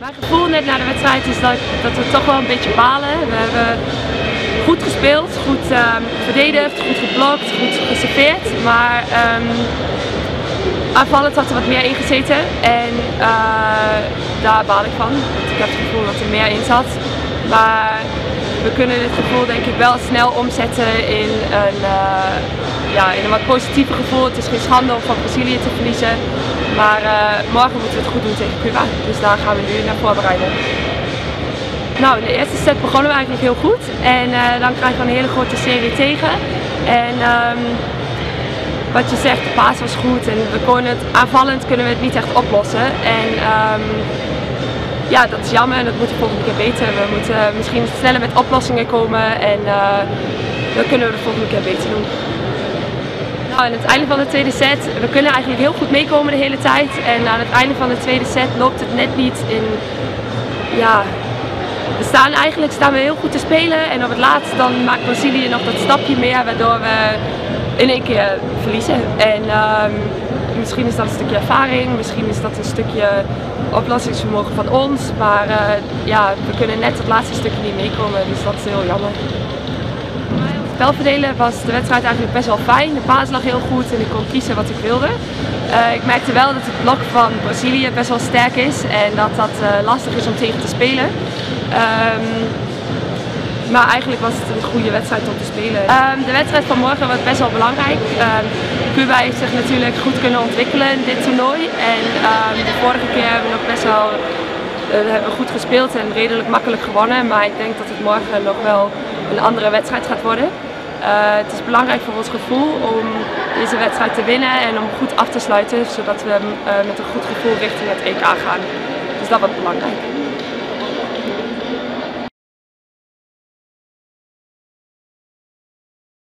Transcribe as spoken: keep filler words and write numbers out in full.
Mijn gevoel net na de wedstrijd is dat, dat we toch wel een beetje balen. We hebben goed gespeeld, goed um, verdedigd, goed geblokt, goed geserveerd. Maar um, aanvallend had er wat meer in gezeten en uh, daar baal ik van. Ik heb het gevoel dat er meer in zat. Maar we kunnen dit gevoel denk ik wel snel omzetten in een, uh, ja, in een wat positiever gevoel. Het is geen schande om van Brazilië te verliezen. Maar uh, morgen moeten we het goed doen tegen Cuba. Dus daar gaan we nu naar voorbereiden. Nou, in de eerste set begonnen we eigenlijk heel goed. En uh, dan krijgen we een hele grote serie tegen. En um, wat je zegt, de paas was goed. En we konden het, aanvallend kunnen we het niet echt oplossen. En um, ja, dat is jammer en dat moeten we volgende keer beter. We moeten misschien sneller met oplossingen komen. En uh, dat kunnen we de volgende keer beter doen. Nou, aan het einde van de tweede set, we kunnen eigenlijk heel goed meekomen de hele tijd. En aan het einde van de tweede set loopt het net niet in, ja, we staan eigenlijk staan we heel goed te spelen. En op het laatst dan maakt Brazilië nog dat stapje meer, waardoor we in één keer verliezen. En um, misschien is dat een stukje ervaring, misschien is dat een stukje oplossingsvermogen van ons. Maar uh, ja, we kunnen net het laatste stukje niet meekomen, dus dat is heel jammer. Spelverdelen was de wedstrijd eigenlijk best wel fijn. De paas lag heel goed en ik kon kiezen wat ik wilde. Uh, ik merkte wel dat het blok van Brazilië best wel sterk is en dat dat uh, lastig is om tegen te spelen. Um, maar eigenlijk was het een goede wedstrijd om te spelen. Um, de wedstrijd van morgen was best wel belangrijk. Um, Cuba heeft zich natuurlijk goed kunnen ontwikkelen in dit toernooi. En um, de vorige keer hebben we nog best wel uh, hebben we goed gespeeld en redelijk makkelijk gewonnen. Maar ik denk dat het morgen nog wel een andere wedstrijd gaat worden. Uh, het is belangrijk voor ons gevoel om deze wedstrijd te winnen en om goed af te sluiten, zodat we uh, met een goed gevoel richting het E K gaan. Dus dat wordt belangrijk.